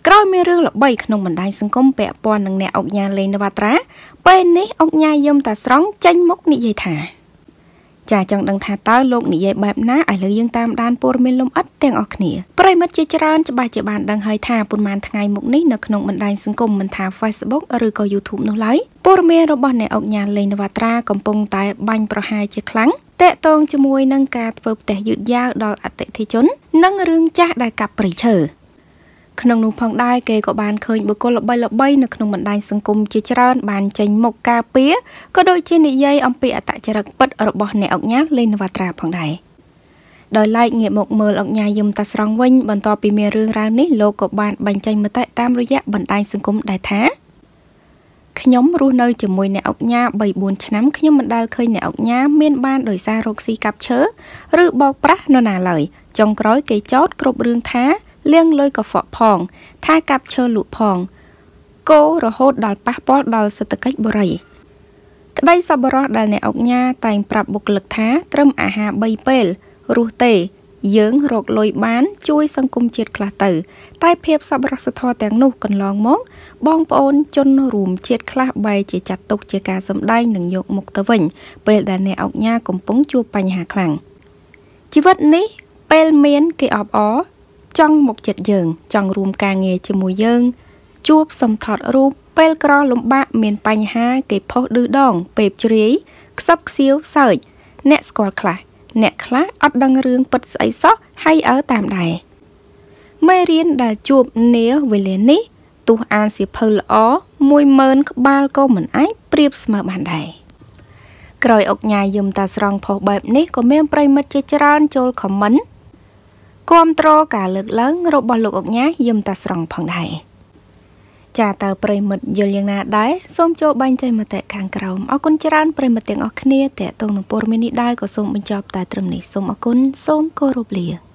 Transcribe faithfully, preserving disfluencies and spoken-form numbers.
ក្រោយមានរឿងល្បីក្នុងបណ្ដាញសង្គមពាក់ព័ន្ធនឹងអ្នកអង្គការលេងនវត្រាពេលនេះអង្គការយមតាស្រង់ចេញមុខនិយាយថាចាចង់ដឹងថាតើលោកនិយាយបែបណាឥឡូវយើងតាមដានព័ត៌មានលម្អិតទាំងអស់គ្នាប្រិមិត្តជាច្រើនច្បាស់ជាបានដឹងហើយថាប៉ុន្មានថ្ងៃមុខនេះនៅក្នុងបណ្ដាញសង្គមមិនថា Facebook ឬក៏ YouTube នោះឡើយព័ត៌មានរបស់អ្នកអង្គការលេងនវត្រាកំពុងតែបាញ់ប្រហារជាខ្លាំងតាក់ទងជាមួយនឹងការធ្វើផ្ទះយឺតយ៉ាវដល់អតិថិជននិងរឿងចាស់ដែលកាប់ព្រៃឈើក្នុងនោះផងដែរគេក៏បានឃើញបុគ្គលល្បីៗនៅក្នុងបណ្ដាញសង្គមជាច្រើនបានចេញមុខការពារក៏ដូចជានិយាយអំពីអត្តចរិតពិតរបស់អ្នកអង្គការលេងនវត្រាផងដែរដោយឡែកងាកមកមើលអង្គការយមតាស្រង់វិញបន្ទាប់ពីមានរឿងរ៉ាវនេះលោកក៏បានបញ្ចេញមតិតាមរយៈបណ្ដាញសង្គមដែរថាខ្ញុំរស់នៅជាមួយអ្នកអង្គការ បី បួន ឆ្នាំខ្ញុំមិនដែលឃើញអ្នកអង្គការមានបានដោយសាររកស៊ីកាប់ឈើឬបោកប្រាស់នរណាឡើយចុងក្រោយគេចោទគ្រប់រឿងថាលៀងលុយកខ្វក់ផងថាកាប់ឈើលក់ផងគោរហូតដល់ប៉ះពាល់ដល់សេដ្ឋកិច្ចបុរីក្តីសប្បុរសដែលអ្នកអង្គការតែងប្រាប់បុគ្គលិកថាត្រឹមអាហារបីពេលរស់ទេយើងរកលុយបានជួយសង្គមជាតិខ្លះទៅតែភាពសប្បុរសធម៌ទាំងនោះកន្លងមកបងប្អូនជនរួមជាតិខ្លះបែរជាចាត់ទុកជាការសម្ដែងនិងយកមុខទៅវិញពេលដែលអ្នកអង្គការកំពុងជួបបញ្ហាខ្លាំងជីវិតនេះពេលមានគេអបអរចង់មកចិត្តយើងចង់រួមការងារជាមួយយើងជួបសំថតរូបពេលក្រលំបាកមានបញ្ហាគេផុសឌឺដងពេបជ្រាយខ្សឹបខ្សៀវសើចអ្នកស្គាល់ខ្លះអ្នកខ្លះអត់ដឹងរឿងពិតស្អីសោះហើយអើតាមដែរមេរៀនដែលជួបនាវេលានេះទោះអានសៀវភៅល្អមួយម៉ឺនក្បាលក៏មិនអាចប្រៀបស្មើបានដែរក្រោយអង្គការយមតាស្រង់ផុសបែបនេះក៏មានប្រិមិត្តជាច្រើនចូលខមមិនគាំទ្រការលើកឡើងរបស់លោកអង្គការយមតាស្រង់ផងដែរចាតើប្រិមិត្តយល់យ៉ាងណាដែរសូមចូលបញ្ចេញមតិខាងក្រោមអរគុណច្រើនប្រិមិត្តទាំងអស់គ្នាតេតងនឹងព័ត៌មាននេះដែរក៏សូមបញ្ចប់តែត្រឹមនេះសូមអរគុណសូមគោរពលា